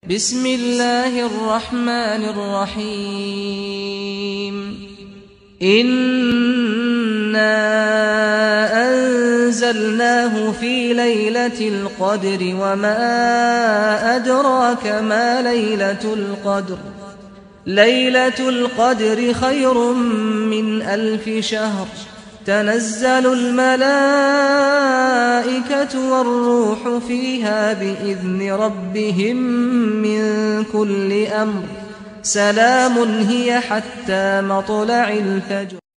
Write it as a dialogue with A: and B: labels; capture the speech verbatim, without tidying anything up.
A: بسم الله الرحمن الرحيم إنا أنزلناه في ليلة القدر وما أدراك ما ليلة القدر ليلة القدر خير من ألف شهر تنزل الملائكة والروح فيها بإذن ربهم من كل أمر سلام هي حتى مطلع الفجر.